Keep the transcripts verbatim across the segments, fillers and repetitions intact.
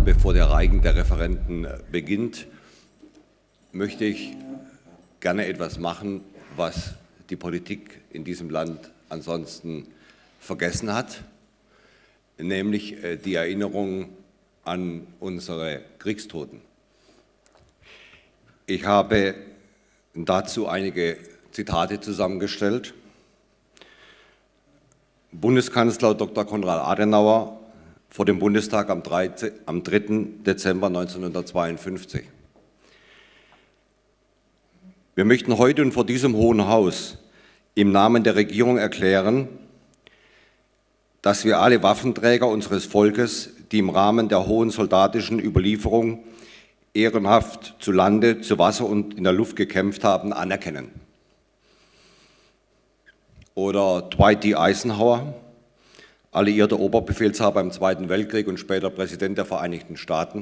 bevor der Reigen der Referenten beginnt, möchte ich gerne etwas machen, was die Politik in diesem Land ansonsten vergessen hat, nämlich die Erinnerung an unsere Kriegstoten. Ich habe dazu einige Zitate zusammengestellt. Bundeskanzler Doktor Konrad Adenauer vor dem Bundestag am dritten Dezember neunzehnhundertzweiundfünfzig. Wir möchten heute und vor diesem Hohen Haus im Namen der Regierung erklären, dass wir alle Waffenträger unseres Volkes, die im Rahmen der hohen soldatischen Überlieferung ehrenhaft zu Lande, zu Wasser und in der Luft gekämpft haben, anerkennen. Oder Dwight D. Eisenhower, alliierter Oberbefehlshaber im Zweiten Weltkrieg und später Präsident der Vereinigten Staaten.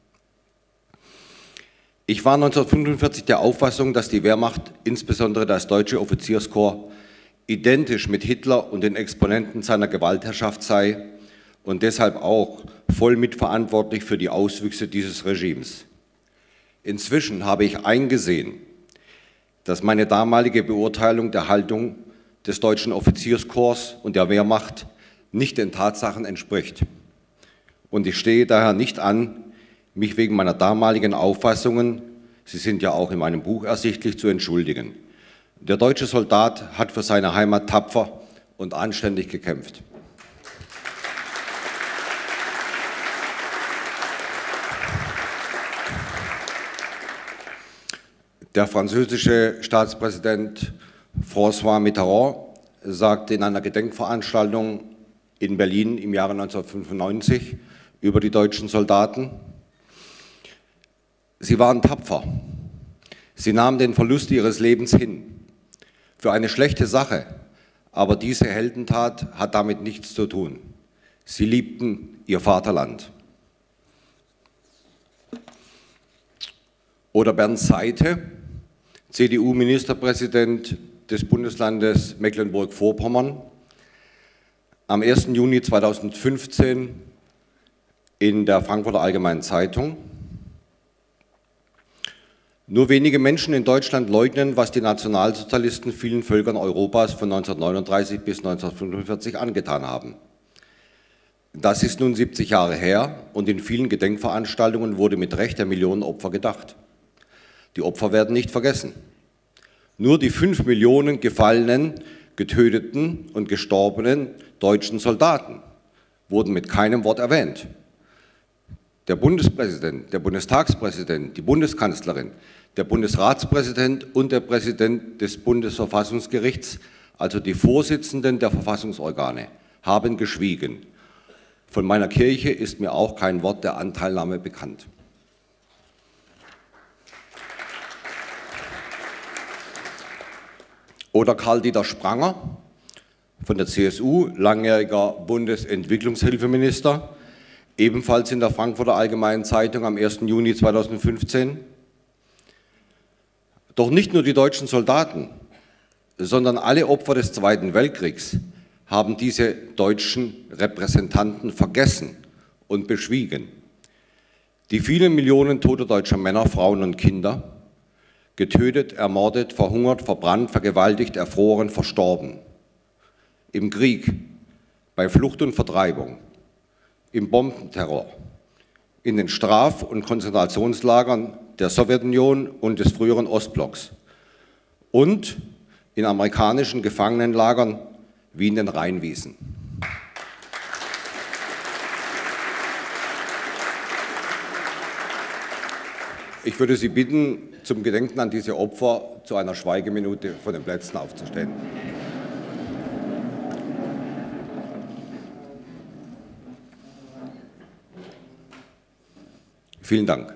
Ich war neunzehnhundertfünfundvierzig der Auffassung, dass die Wehrmacht, insbesondere das deutsche Offizierskorps, identisch mit Hitler und den Exponenten seiner Gewaltherrschaft sei und deshalb auch voll mitverantwortlich für die Auswüchse dieses Regimes. Inzwischen habe ich eingesehen, dass meine damalige Beurteilung der Haltung des deutschen Offizierskorps und der Wehrmacht nicht den Tatsachen entspricht. Und ich stehe daher nicht an, mich wegen meiner damaligen Auffassungen, sie sind ja auch in meinem Buch ersichtlich, zu entschuldigen. Der deutsche Soldat hat für seine Heimat tapfer und anständig gekämpft. Der französische Staatspräsident François Mitterrand sagte in einer Gedenkveranstaltung in Berlin im Jahre neunzehnhundertfünfundneunzig über die deutschen Soldaten: Sie waren tapfer. Sie nahmen den Verlust ihres Lebens hin. Für eine schlechte Sache, aber diese Heldentat hat damit nichts zu tun. Sie liebten ihr Vaterland. Oder Bernd Seite, C D U-Ministerpräsident des Bundeslandes Mecklenburg-Vorpommern, am ersten Juni zweitausendfünfzehn in der Frankfurter Allgemeinen Zeitung: Nur wenige Menschen in Deutschland leugnen, was die Nationalsozialisten vielen Völkern Europas von neunzehnhundertneununddreißig bis neunzehnhundertfünfundvierzig angetan haben. Das ist nun siebzig Jahre her und in vielen Gedenkveranstaltungen wurde mit Recht der Millionen Opfer gedacht. Die Opfer werden nicht vergessen. Nur die fünf Millionen gefallenen, getöteten und gestorbenen deutschen Soldaten wurden mit keinem Wort erwähnt. Der Bundespräsident, der Bundestagspräsident, die Bundeskanzlerin, der Bundesratspräsident und der Präsident des Bundesverfassungsgerichts, also die Vorsitzenden der Verfassungsorgane, haben geschwiegen. Von meiner Kirche ist mir auch kein Wort der Anteilnahme bekannt. Oder Karl-Dieter Spranger von der C S U, langjähriger Bundesentwicklungshilfeminister, ebenfalls in der Frankfurter Allgemeinen Zeitung am ersten Juni zweitausendfünfzehn. Doch nicht nur die deutschen Soldaten, sondern alle Opfer des Zweiten Weltkriegs haben diese deutschen Repräsentanten vergessen und beschwiegen. Die vielen Millionen toter deutscher Männer, Frauen und Kinder, getötet, ermordet, verhungert, verbrannt, vergewaltigt, erfroren, verstorben. Im Krieg, bei Flucht und Vertreibung, im Bombenterror, in den Straf- und Konzentrationslagern der Sowjetunion und des früheren Ostblocks und in amerikanischen Gefangenenlagern wie in den Rheinwiesen. Ich würde Sie bitten, zum Gedenken an diese Opfer zu einer Schweigeminute von den Plätzen aufzustehen. Vielen Dank.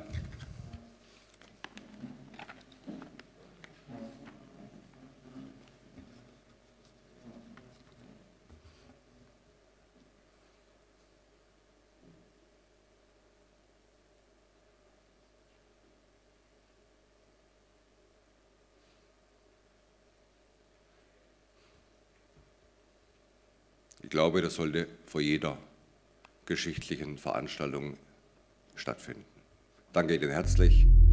Ich glaube, das sollte vor jeder geschichtlichen Veranstaltung stattfinden. Danke Ihnen herzlich.